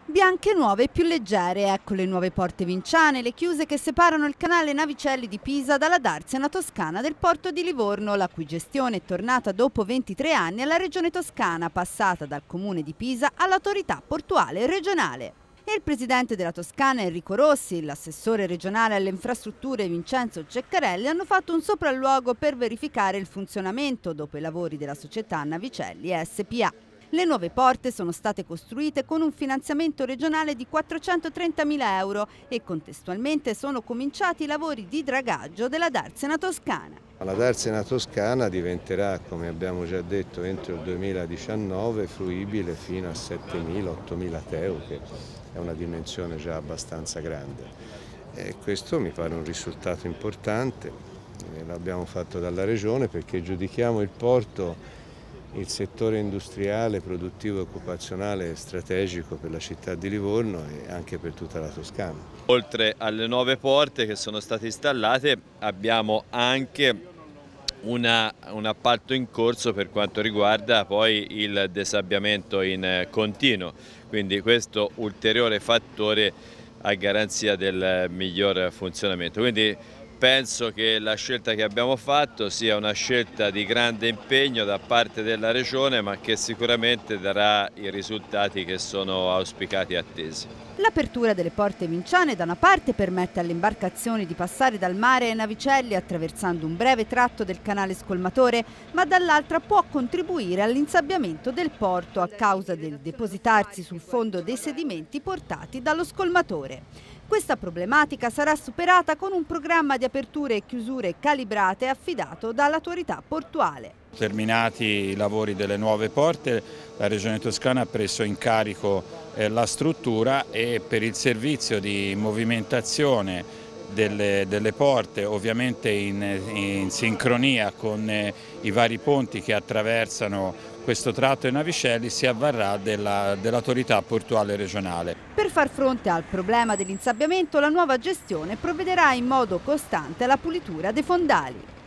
Bianche nuove e più leggere, ecco le nuove porte vinciane, le chiuse che separano il canale Navicelli di Pisa dalla darsena toscana del porto di Livorno, la cui gestione è tornata dopo 23 anni alla regione toscana, passata dal comune di Pisa all'autorità portuale regionale. Il presidente della Toscana Enrico Rossi, l'assessore regionale alle infrastrutture Vincenzo Ceccarelli hanno fatto un sopralluogo per verificare il funzionamento dopo i lavori della società Navicelli SPA. Le nuove porte sono state costruite con un finanziamento regionale di 430.000 euro e contestualmente sono cominciati i lavori di dragaggio della darsena toscana. La darsena toscana diventerà, come abbiamo già detto, entro il 2019 fruibile fino a 7.000-8.000 TEU, che è una dimensione già abbastanza grande. E questo mi pare un risultato importante, l'abbiamo fatto dalla Regione perché giudichiamo il porto il settore industriale, produttivo e occupazionale strategico per la città di Livorno e anche per tutta la Toscana. Oltre alle nuove porte che sono state installate abbiamo anche un appalto in corso per quanto riguarda poi il desabbiamento in continuo, quindi questo ulteriore fattore a garanzia del miglior funzionamento. Quindi penso che la scelta che abbiamo fatto sia una scelta di grande impegno da parte della Regione, ma che sicuramente darà i risultati che sono auspicati e attesi. L'apertura delle porte vinciane da una parte permette alle imbarcazioni di passare dal mare ai Navicelli attraversando un breve tratto del canale scolmatore, ma dall'altra può contribuire all'insabbiamento del porto a causa del depositarsi sul fondo dei sedimenti portati dallo scolmatore. Questa problematica sarà superata con un programma di aperture e chiusure calibrate affidato dall'autorità portuale. Terminati i lavori delle nuove porte, la Regione Toscana ha preso in carico la struttura e per il servizio di movimentazione delle porte, ovviamente in sincronia con i vari ponti che attraversano questo tratto ai Navicelli, si avvarrà dell'autorità portuale regionale. Per far fronte al problema dell'insabbiamento, la nuova gestione provvederà in modo costante alla pulitura dei fondali.